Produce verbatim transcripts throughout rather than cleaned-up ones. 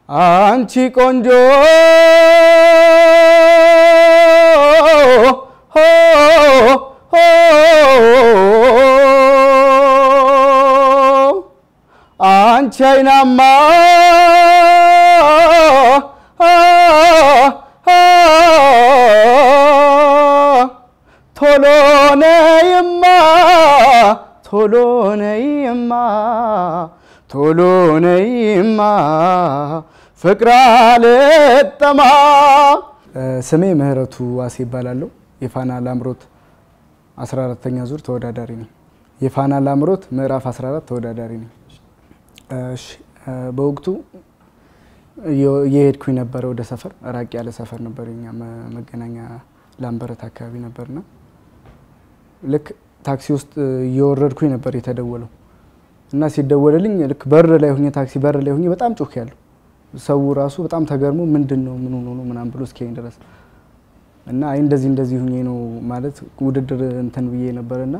አንቺ ቆንጆ ሆ ሆ አንቺ አይናማ ቶሎ ነይማ ቶሎ ነይማ ቶሎ ነይማ ፍቅር አልጠማ ስሜ ምህረቱ ዋሴ ይባላል የፋና ላምሮት አስራ አራተኛ ዙር ተወዳዳሪ ነኝ የፋና ላምሮት ምዕራፍ አስራ አራት ተወዳዳሪ ነኝ እሺ በወቅቱ የሄድኩኝ ነበር ወደ ሰፈር ራቅ ያለ ሰፈር ነበርኛ መገናኛ ላምበረት አካባቢ ነበርና ልክ ታክሲ ውስጥ እየወረድኩኝ ነበር የተደወለው እና ሲደወልልኝ ልክ በር ላይ ሆኜ ታክሲ በር ላይ ሆኜ በጣም ጮክ ያለው ሰው ራሱ በጣም ተገርሞ ምንድነው ምን ሆኖ ነው ምናም ብሎ እስኪኝ ድረስ እና አይ እንደዚህ እንደዚህ ሆኜ ነው ማለት ውድድር እንትን ብዬ ነበርና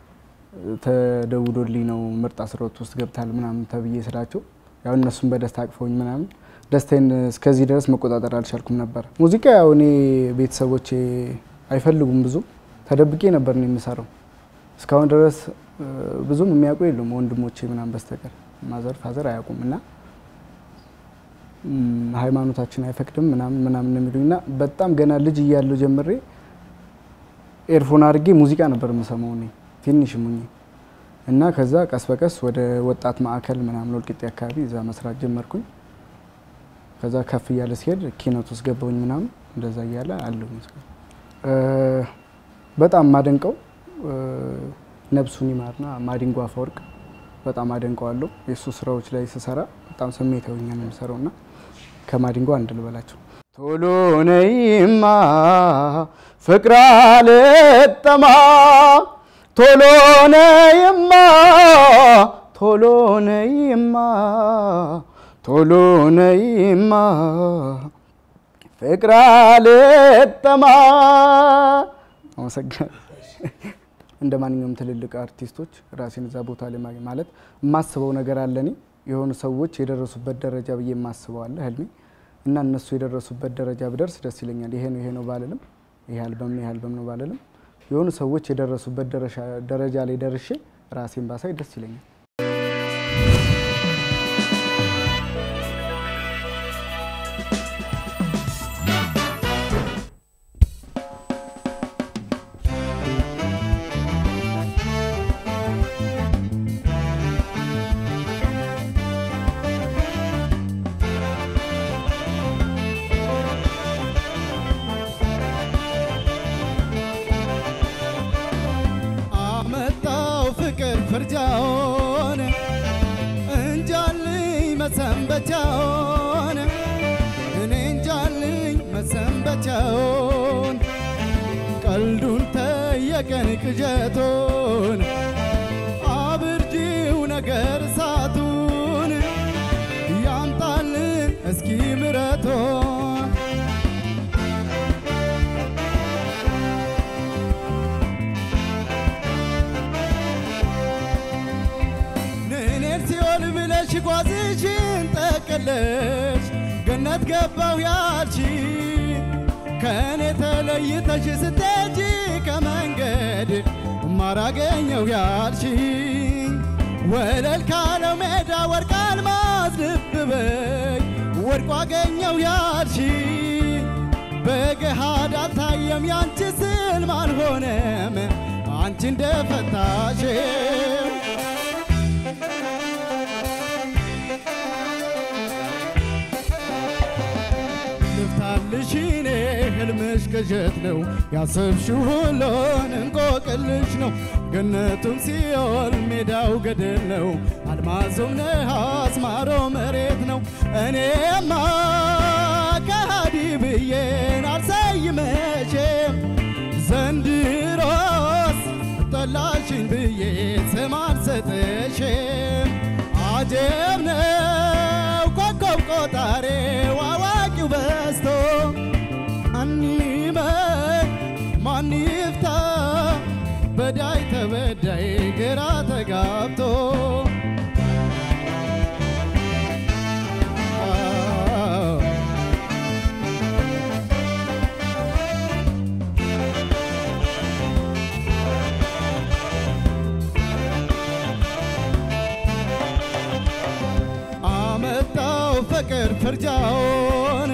ተደውዶልኝ ነው ምርጥ አስሮት ውስጥ ገብታል ምናም ተብዬ ስላቸው ያው እነሱም በደስታ አቅፈውኝ ምናም ደስታዬን እስከዚህ ድረስ መቆጣጠር አልቻልኩም ነበር ሙዚቃ ያው እኔ ቤተሰቦቼ አይፈልጉም ብዙ ተደብቄ ነበር ነው የምሰራው እስካሁን ድረስ ብዙም የሚያውቁ የሉም ወንድሞቼ ምናም በስተቀር ማዘር ፋዘር አያውቁምና ሃይማኖታችን አይፈቅድም ምናም ምናም እንደሚሉኝና በጣም ገና ልጅ እያለሁ ጀምሬ ኤርፎን አድርጌ ሙዚቃ ነበር የምሰማው ነኝ ትንሽ ሙኝ እና ከዛ ቀስ በቀስ ወደ ወጣት ማዕከል ምናም ወልቂጤ አካባቢ እዛ መስራት ጀመርኩኝ ከዛ ከፍ ያለ ሲሄድ ኪነት ውስጥ ገባሁኝ ምናም እንደዛ ያለ አለው እ በጣም ማደንቀው ነብሱን ይማርና ማዲንጎ አፈወርቅ በጣም አደንቀዋለሁ የሱ ስራዎች ላይ ሲሰራ በጣም ስሜታዊኛ ነው የሚሰራውና ከማዲንጎ አንድ ልበላቸው ቶሎ ነይማ ፍቅር አልጠማ ቶሎ ነይማ ቶሎ ነይማ ቶሎ ነይማ ፍቅር አልጠማ አመሰግናለሁ እንደማንኛውም ትልልቅ አርቲስቶች ራሴን እዛ ቦታ ላይ ማግኘት ማለት ማስበው ነገር አለኝ የሆኑ ሰዎች የደረሱበት ደረጃ በየ ማስበው አለ ህልሜ እና እነሱ የደረሱበት ደረጃ ብደርስ ደስ ይለኛል ይሄ ነው ይሄ ነው ባለለም ይሄ አልበም ነው ይሄ አልበም ነው ባለለም የሆኑ ሰዎች የደረሱበት ደረጃ ላይ ደርሼ ራሴን ባሳይ ደስ ይለኛል فرجاون انجالي مسنبتاون انجالي مسنبتاون قلدون تيكن كجاتون عبرجيو نجر ساتون يامطالن اسكي مراتون ጓዝሽን ተቀለሽ ገነት ገባው ያልቺ ከኔ ተለይተሽ ስትሄጂ ከመንገድ ማራገኘው ያልቺ ወለል ካለው ሜዳ ወርቅ አልማዝ ልብ በይ ወርቅ አገኘው ያልቺ በገሃድ አልታየም ያንቺ ስልም አልሆነም አንቺ እንደፈታሽ ልሽኔ ህልምሽ ከጀት ነው ያሰብሽው ሁሉን እንቆቅልሽ ነው ገነቱም ሲኦል ሜዳው ገደል ነው አልማዙም ነሐስ ማሮ መሬት ነው እኔማ ከሃዲ ብዬን አልሰይመሽም ዘንድሮስ ጠላሽን ብዬ ስም አልሰጥሽም አጀብ ነው ኮከብ ቆጣሪው አዋቂው በስቶ አንይመን ማን ይፍታ በዳይ ተበዳይ ግራ ተጋብቶ ፍቅር ፍርጃውን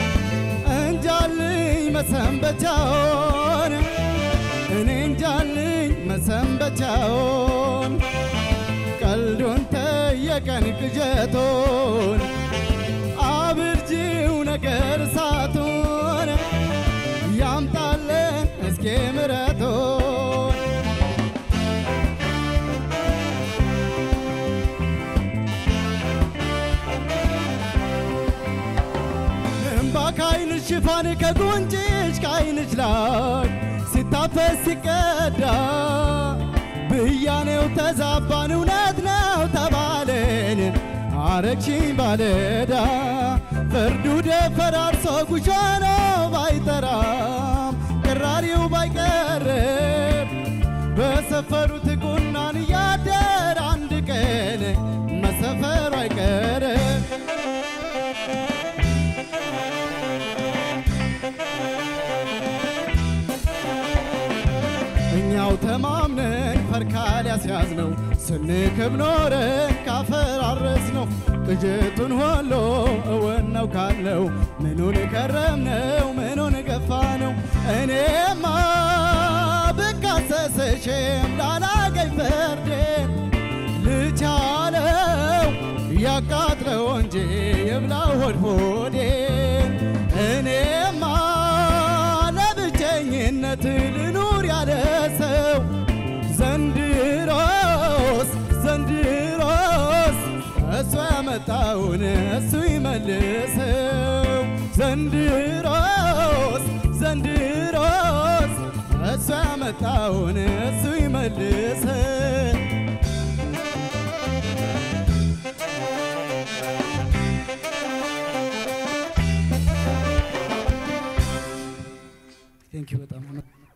እንጃልኝ መሰንበቻውን እኔ እንጃልኝ መሰንበቻውን ቀልዱን ተየቀን ቅዠቱን አብርጂው ነገር እሳቱን ያምጣልን እስኪ ምሕረቱን እምባ ከዓይንሽ ሽፋን ከጉንጭሽ ከዓይንሽ ላይ ሲታፈስ ሲቀዳ ብያኔው ተዛባን እውነት ነው ተባለን አረግሽኝ ባለዳ ፍርዱ ደፈራርሶ ጉሾ ነው ባይጠራም ቅራሪው ባይቀርም በሰፈሩት ቁናን እያደር አንድ ቀን መሰፈሩ አይቀርም እኛው ተማምነን ፈርካል ያስያዝነው ስንክብ ኖረን ካፈራረስነው ቅጅቱን ሁሉ እውን ነው ካልነው ምኑን ከረምነው ምኑን ገፋነው እኔማ ብካሰስሽም ላላገኝ ፍርዴን ልቻለው ያቃጥለው እንጂ የብላው ሆድ ሆዴን እኔማ ለብቸኝነት ልኑር ያለ ሰው ዘንድሮስ ዘንድሮስ እሱ ያመጣውን እሱ ይመልሰው ዘንድሮስ ዘንድሮስ እሱ ያመጣውን እሱ ይመልሰው ቴንክ ዩ በጣም